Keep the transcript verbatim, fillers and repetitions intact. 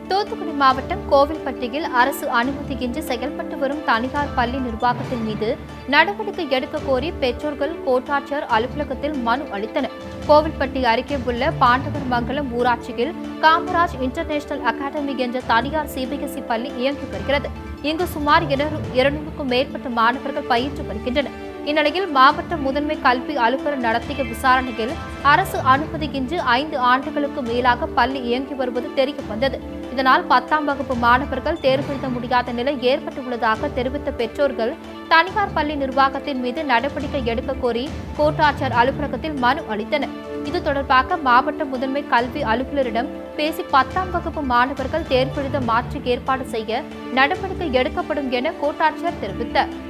தூத்துக்குடி மாவட்டம் கோவில்பட்டியில் அரசு அனுமதியின்றி செயல்பட்டு வரும் தனியார் பள்ளி நிர்வாகத்தின் மீது நடவடிக்கை எடுக்க கோரி பெற்றோர்கள் கோட்டாட்சியர் அலுவலகத்தில் மனு அளித்தனர். கோவில்பட்டி அருகே உள்ள பாண்டவர் மங்கலம் ஊராட்சியில் காமராஜ் இன்டர்நேஷனல் அகாடமி என்ற தனியார் சிபிஎஸ்இ பள்ளி இயங்கி வருகிறது. இங்கு சுமார் இருநூறுக்கும் மேற்பட்ட மாணவர்கள் பயின்று வருகின்றனர். இந்நிலையில் மாவட்ட முதன்மை கல்வி அலுவலர் நடத்திய விசாரணையில் அரசு அனுமதியின்றி ஐந்து ஆண்டுகளுக்கு மேலாக பள்ளி இயங்கி வருவது தெரிய வந்தது. இதனால் பத்தாம் வகுப்பு மாணவர்கள் தேர்வு எழுத முடியாத நிலை ஏற்பட்டுள்ளதாக தெரிவித்த பெற்றோர்கள் தனியார் பள்ளி நிர்வாகத்தின் மீது நடவடிக்கை எடுக்க கோரி கோட்டாட்சியர் அலுவலகத்தில் மனு அளித்தனர். இது தொடர்பாக மாவட்ட முதன்மை கல்வி அலுவலரிடம் பேசி பத்தாம் வகுப்பு மாணவர்கள் தேர்வு எழுத மாற்றி ஏற்பாடு செய்ய நடவடிக்கை எடுக்கப்படும் என கோட்டாட்சியர் தெரிவித்தார்.